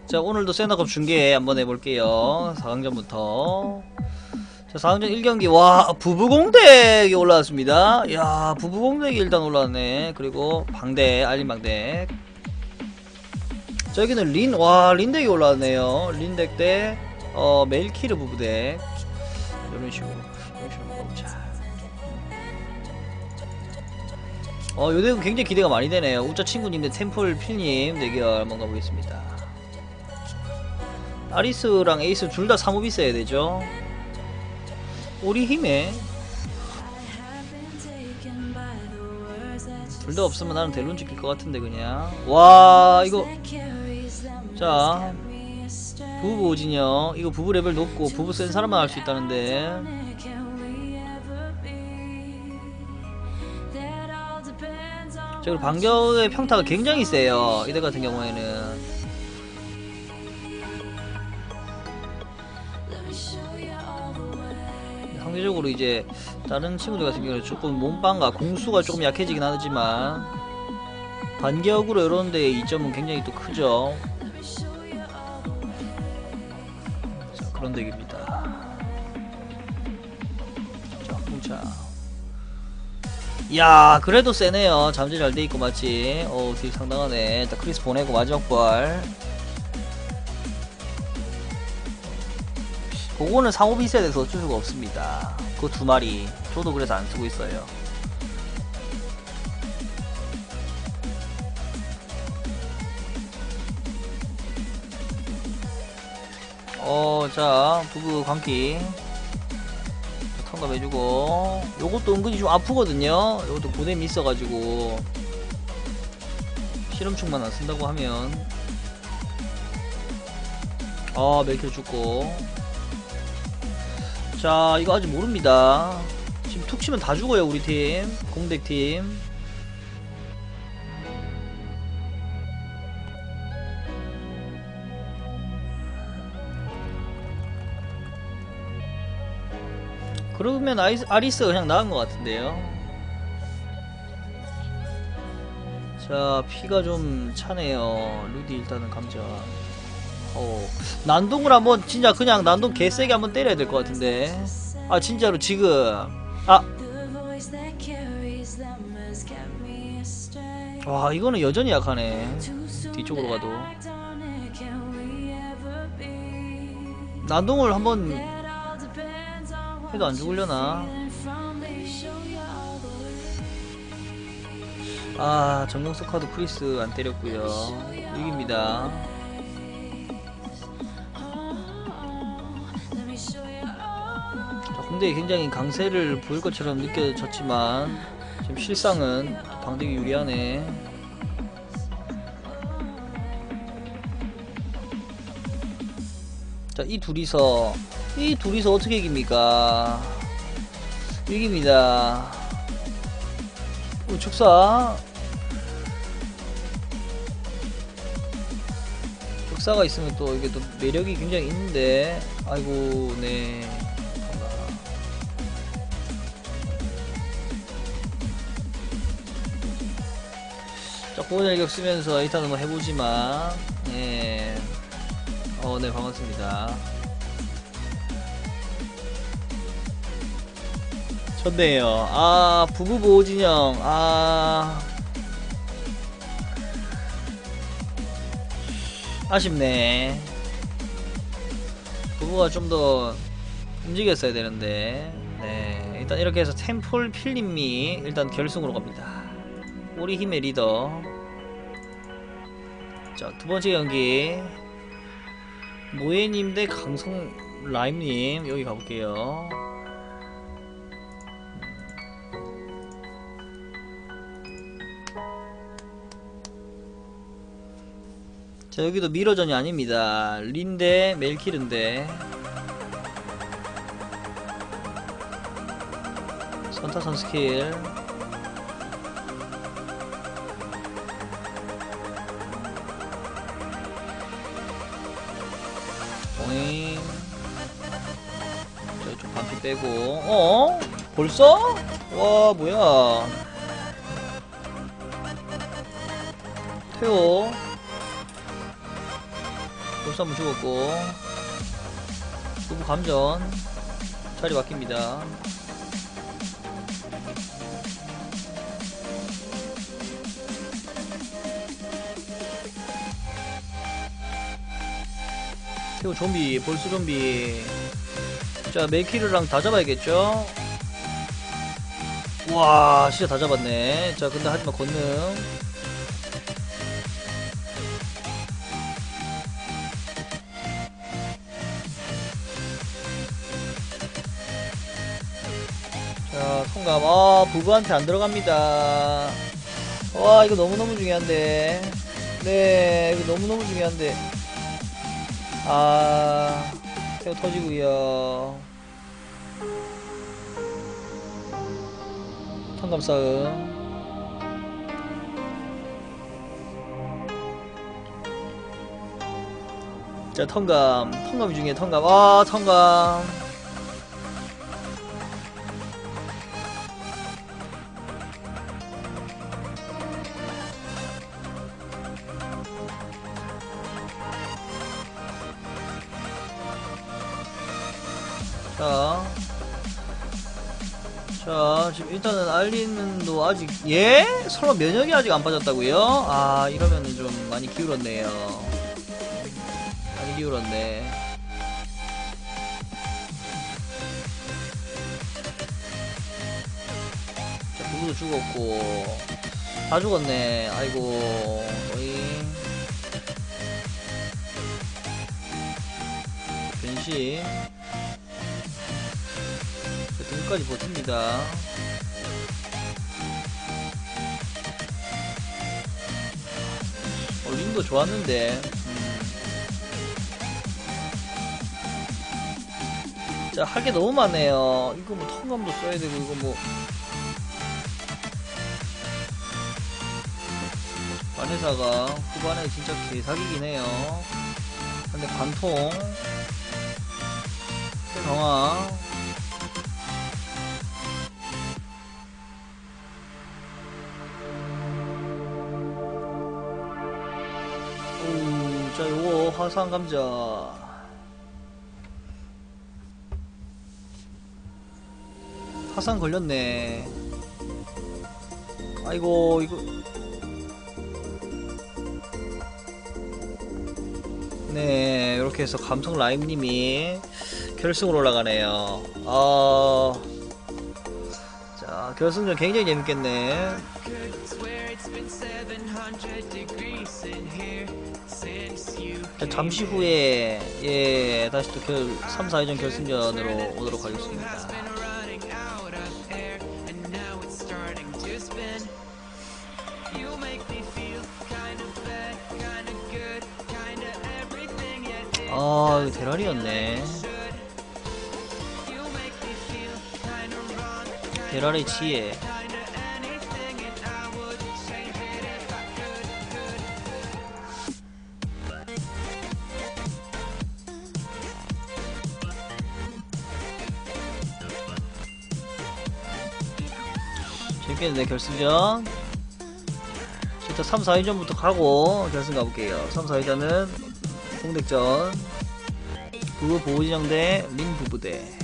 자, 오늘도 세나컵 중계 한번 해볼게요. 4강전부터. 자, 4강전 1경기. 와, 부부공덱이 올라왔습니다. 이야, 부부공덱이 일단 올라왔네. 그리고 방대, 알림방대. 자, 여기는 린덱이 올라왔네요. 린덱 대, 멜키르 부부덱. 이런 식으로 가보자. 요 덱은 굉장히 기대가 많이 되네요. 우짜 친구님 대 템플 필님 대결 한번 가보겠습니다. 아리스랑 에이스 둘 다 사몹 있어야 되죠. 우리 힘에 둘 다 없으면 나는 델론 찍힐 것 같은데 그냥. 와, 이거 자, 부부 오진영 이거 부부 레벨 높고 부부 센 사람만 할 수 있다는데. 자, 그리고 반격의 평타가 굉장히 세요. 이대 같은 경우에는. 상대적으로 이제 다른 친구들 같은 경우는 조금 몸빵과 공수가 조금 약해지긴 하지만 반격으로 이런데 이점은 굉장히 또 크죠. 자, 그런 덱입니다. 자, 풍차. 이야, 그래도 세네요. 잠재 잘 돼있고 맞지? 딜 상당하네. 일단 크리스 보내고 마지막 부활. 그거는 상호비 있어야 돼서 어쩔 수가 없습니다. 그거 두 마리. 저도 그래서 안 쓰고 있어요. 자, 부부 광기. 통과해주고. 요것도 은근히 좀 아프거든요. 요것도 고뎀이 있어가지고. 실험충만 안 쓴다고 하면. 멜킬 죽고. 자, 이거 아직 모릅니다. 지금 툭 치면 다 죽어요, 우리 팀. 공덱팀. 그러면 아리스가 그냥 나은 것 같은데요. 자, 피가 좀 차네요. 루디 일단은 감전. 난동을 한번 진짜 그냥 난동 개세게 한번 때려야 될 것 같은데. 아, 진짜로 지금. 와, 이거는 여전히 약하네. 뒤쪽으로 가도. 난동을 한번 해도 안 죽으려나? 정령석 카드 프리스 안 때렸고요. 6입니다. 근데 굉장히 강세를 보일 것처럼 느껴졌지만 지금 실상은 방대기 유리하네. 자, 이 둘이서 어떻게 이깁니까? 이깁니다. 축사가 있으면 또 이게 또 매력이 굉장히 있는데. 아이고, 네. 자, 고원열격 쓰면서 일단 한번 해보지만, 네. 네, 반갑습니다. 좋네요. 부부 보호진영. 아쉽네. 부부가 좀 더 움직였어야 되는데. 네, 일단 이렇게 해서 템플 필님이 일단 결승으로 갑니다. 우리 힘의 리더. 자, 두 번째 경기 모에님 대 강성 라임님. 여기 가볼게요. 자, 여기도 미러전이 아닙니다. 린 대 멜키르인데 선타선 스킬. 오잉. 자, 이쪽 반피 빼고. 벌써? 와, 뭐야. 태호 벌써 한번 죽었고. 부부 감전. 자리 바뀝니다. 태우 좀비, 볼스 좀비. 자, 멜키르랑 다 잡아야겠죠? 와, 진짜 다 잡았네. 자, 근데 하지만 권능. 자, 통감. 아, 부부한테 안 들어갑니다. 와, 이거 너무너무 중요한데. 네, 이거 너무너무 중요한데. 아, 태우 터지고요. 통감 싸움. 자, 통감 중에 통감. 아, 통감. 자, 지금 일단은 알린도 아직, 예? 설마 면역이 아직 안 빠졌다고요? 아, 이러면은 좀 많이 기울었네요. 많이 기울었네. 자, 부부도 죽었고. 다 죽었네. 아이고, 거의. 변신. 등까지 버팁니다. 링도 좋았는데. 자, 할 게 너무 많네요. 이거 뭐 통감도 써야 되고, 이거 뭐. 반회사가 후반에 진짜 개사기긴 해요. 근데 관통. 강화. 자, 요거 화산 감자. 화산 걸렸네. 아이고, 이거. 네, 이렇게 해서 감성 라임님이 결승으로 올라가네요. 자, 결승전 굉장히 재밌겠네. 자, 잠시 후에 예, 다시 또 3, 4회전 결승전으로 오도록 하겠습니다. 아, 이거 대랄이었네. 대랄의 지혜. 재밌겠네, 결승전. 일단 3, 4회전부터 가고 결승 가볼게요. 3, 4회전은 공백전. 부부 보호진영 대 린 부부대.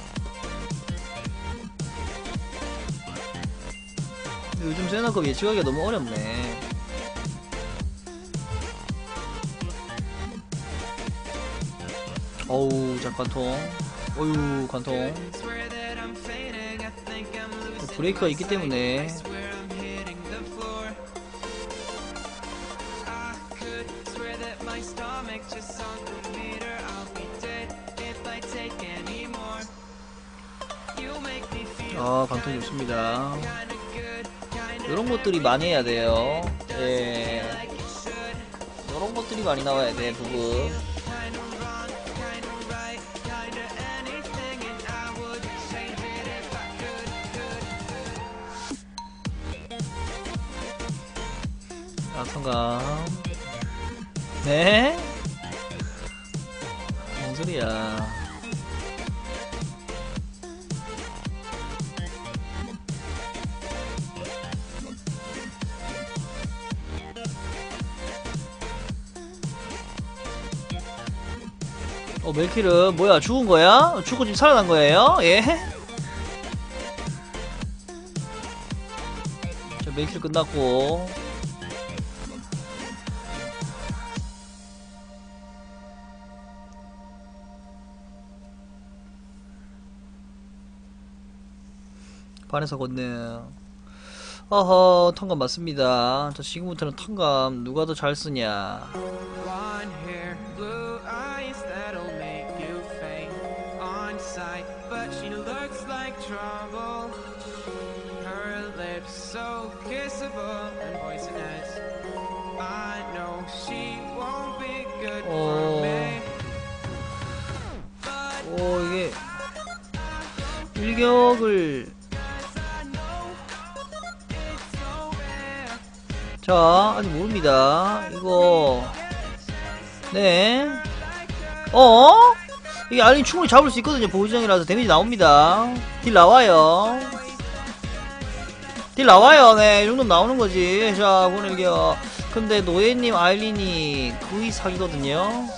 요즘 세나컵 예측하기가 너무 어렵네. 어우, 자, 관통. 어휴, 관통. 브레이크가 있기 때문에. 아, 관통 좋습니다. 이런 것들이 많이 해야 돼요. 예, 이런 것들이 많이 나와야 돼, 부부. 아, 성감. 네? 뭔 소리야. 멜키르 뭐야, 죽은 거야? 죽고 지금 살아난 거예요? 예? 자, 멜키르 끝났고. 반에서 건능. 어허, 턴감 맞습니다. 자, 지금부터는 턴감 누가 더 잘 쓰냐. Blonde hair, blue eyes that'll make you faint on sight. But she looks like trouble. Her lips so kissable and poisonous. I know she won't be good for me. 오, 이게 일격을. 자, 아직 모릅니다. 이거 네. 이게 알린 충분히 잡을 수 있거든요. 보호지정이라서 데미지 나옵니다. 딜 나와요. 딜 나와요. 네, 이 정도는 나오는 거지. 자, 보낼게요. 근데 노예님 아일린이 거의 사기거든요.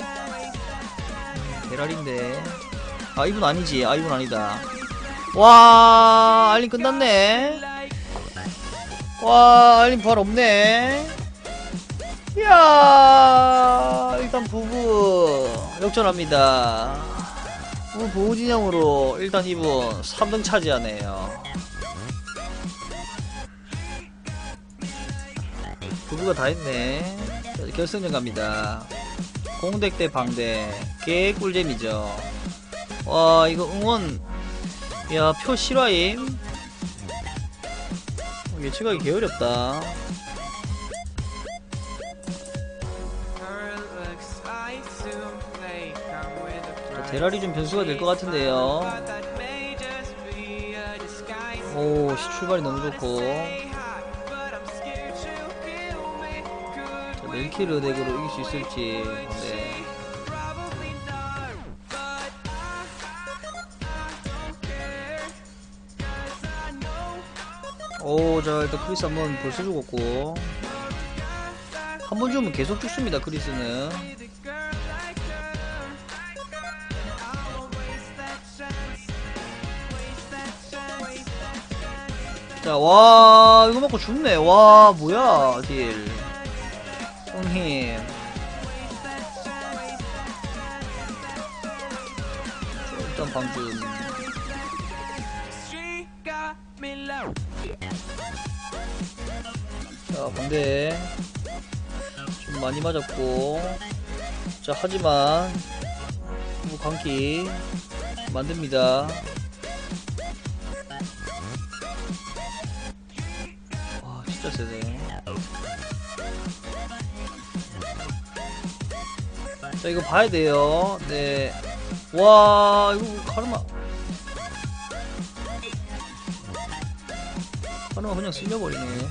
베랄인데. 아, 이분 아니지. 아, 이분 아니다. 와, 아일린 끝났네. 와, 알림 부활 없네. 이야, 일단 부부 역전합니다. 부부 보호진영으로 일단 이분 3등 차지하네요. 부부가 다 했네. 자, 결승전 갑니다. 공덱 대 방대. 개 꿀잼이죠. 와, 이거 응원. 야, 표 실화임. 예측하기 개어렵다. 대랄이 좀 변수가 될 것 같은데요. 오, 출발이 너무 좋고. 자, 멜키르 덱으로 이길 수 있을지. 네. 오, 자, 일단 크리스 한번 벌써 죽었고. 한 번 죽으면 계속 죽습니다, 크리스는. 자, 와, 이거 맞고 죽네. 와, 뭐야, 딜. 손힘. 일단 방준. 자, 반대. 좀 많이 맞았고. 자, 하지만 강기 만듭니다. 와, 진짜 세네. 자, 이거 봐야 돼요. 네. 와, 이거 카르마. 카르마 그냥 쓸려버리네.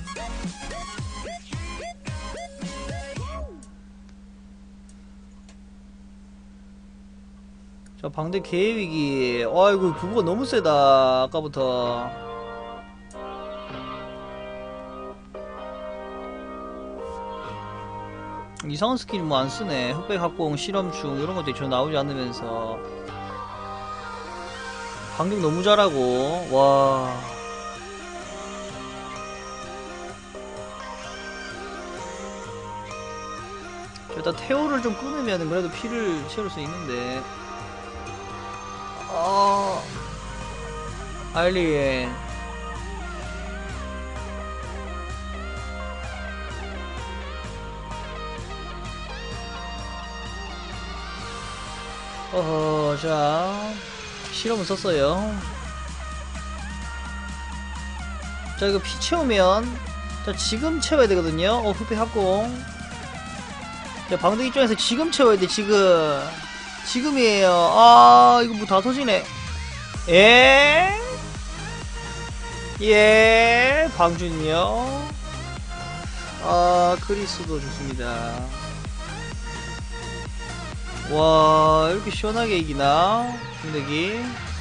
자, 방대 개위기. 아이고, 부부가 너무 세다. 아까부터. 이상한 스킬 뭐 안 쓰네. 흑백 합공, 실험충 이런 것들이 전혀 나오지 않으면서 방금 너무 잘하고. 와. 일단 태오를 좀 끊으면 그래도 피를 채울 수 있는데. 알리엔. 자, 실험을 썼어요. 자, 이거 피 채우면, 자, 지금 채워야 되거든요. 흑백 합공. 자, 방등 입장에서 지금 채워야 돼, 지금. 지금이에요. 아, 이거 뭐 다 터지네. 예, 방준이요. 아, 크리스도 좋습니다. 와, 이렇게 시원하게 이기나? 중대기.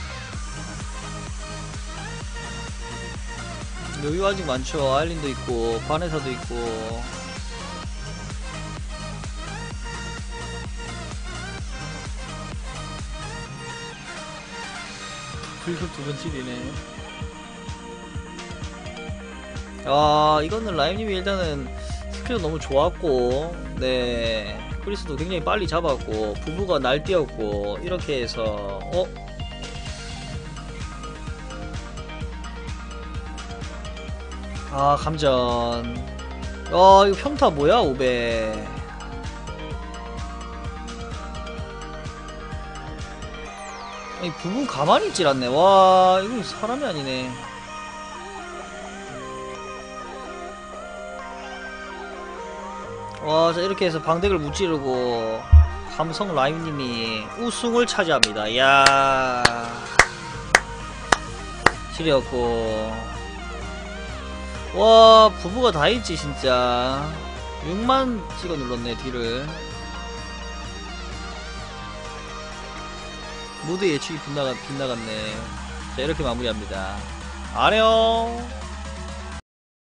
여유 아직 많죠. 아일린도 있고, 바네사도 있고. 불금 2번 칠이네. 아, 이거는 라임님이 일단은 스킬도 너무 좋았고, 네. 크리스도 굉장히 빨리 잡았고, 부부가 날뛰었고, 이렇게 해서, 아, 감전. 이거 평타 뭐야, 500. 아니, 부부 가만히 있질 않네. 와, 이건 사람이 아니네. 와, 자, 이렇게 해서 방덱을 무찌르고 감성 라임님이 우승을 차지합니다. 이야, 지렸고. 와, 부부가 다 있지 진짜. 6만 찍어 눌렀네 뒤를. 무드 예측이 빗나갔네. 자, 이렇게 마무리합니다. 안녕.